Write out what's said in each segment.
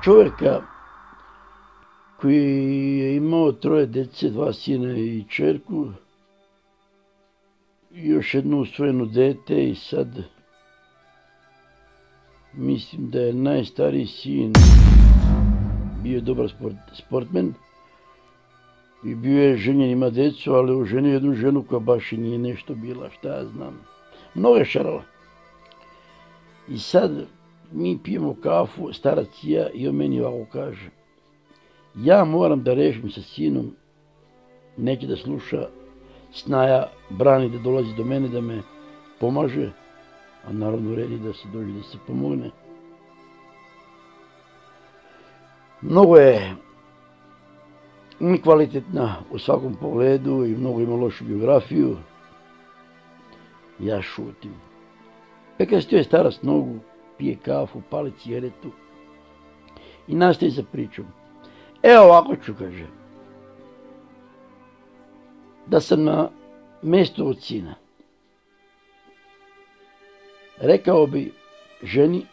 čovjeka koji je imao 3 djece, 2 sina i čerku, i još jedno usvojeno dete i sad mislim da je najstariji sin bio dobar sportmen i bio je ženjen, ima djecu, ali oženio jednu ženu koja baš i nije nešto bila, šta ja znam. Mnogo je šarala. I sad mi pijemo kafu, starac i ja, i on meni ovako kaže: ja moram da rešim sa sinom, neće da sluša, snaja brani da dolazi do mene da me pomaže, a naravno redi da se dođe da se pomogne. Mnogo je nekvalitetna u svakom pogledu i mnogo ima lošu biografiju. Ja šutim. Kad stoje starac nogu, pije kafu, pali cigaretu i nastavi sa pričom. Evo ovako ću, kaže. Da sam na mjestu od sina, rekao bi ženi: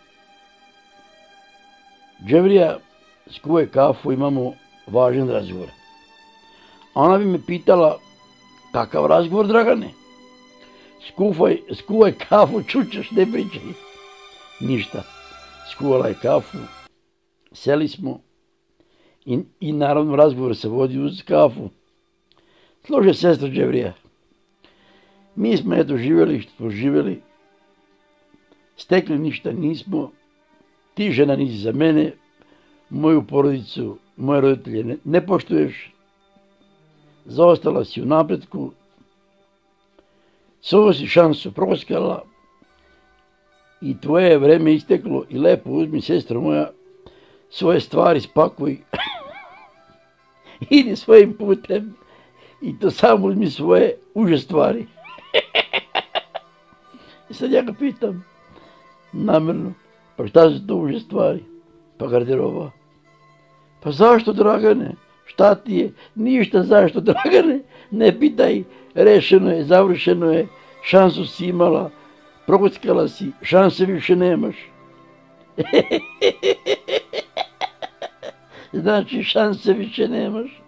Dževrija, skuvaj kafu, imamo važan razgovor. A ona bi me pitala: kakav razgovor, Dragane? Skuvaj kafu, čučeš, ne pričaj. Ništa. Skuvala je kafu, seli smo i naravno razgovor se vodi uz kafu. Slušaj, sestro Dževrija, mi smo eto živjeli što smo živjeli, stekli ništa nismo, ti žena nisi za mene, moju porodicu, moje roditelje ne poštuješ, zaostala si u napretku, svoju si šansu proskala i tvoje je vreme isteklo i lepo uzmi, sestro moja, svoje stvari spakuj, idi svojim putem i to samo uzmi svoje uže stvari. I sad ja ga pitam, namjerno, pa šta su to uže stvari? Pa garderoba. Pa zašto, Dragane? Šta ti je? Ništa, zašto, Dragane? Ne pitaj, rešeno je, završeno je, šansu si imala, prokockala si, šanse više nemaš. Znači, šanse više nemaš.